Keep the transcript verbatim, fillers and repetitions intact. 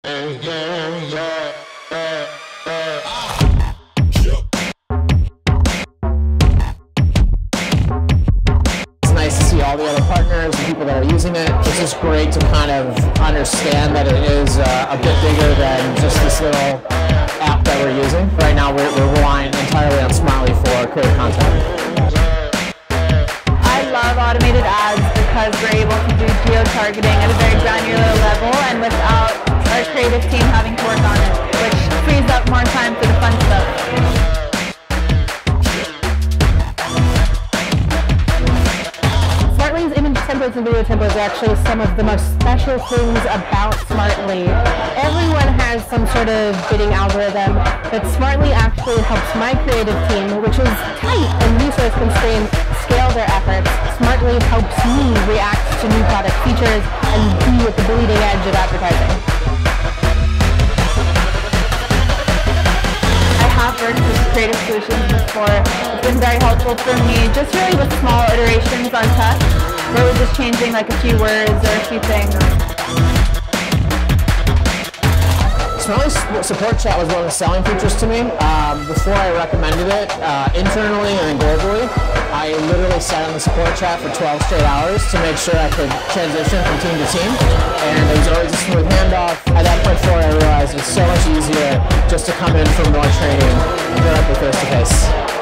Nice to see all the other partners and people that are using it. It's just great to kind of understand that it is uh, a bit bigger than just this little app that we're using. Right now we're, we're relying entirely on Smartly for creative content. I love automated ads because we're able to do geo-targeting at a very granular level and without our creative team having to work on it, which frees up more time for the fun stuff. Smartly's image templates and video templates are actually some of the most special things about Smartly. Everyone has some sort of bidding algorithm, but Smartly actually helps my creative team, which is tight and resource constrained, scale their efforts. Smartly helps me react to new product features and be at the bleeding edge of advertising. I have worked with creative solutions before. It's been very helpful for me, just really with small iterations on text, where we're just changing like a few words or a few things. Smartly Support Chat was one of the selling features to me. Um, before I recommended it, uh, internally and then globally, I literally sat on the support chat for twelve straight hours to make sure I could transition from team to team, and it was always a smooth handoff. At that point forward, I realized it's so much easier just to come in for more training directly face to face.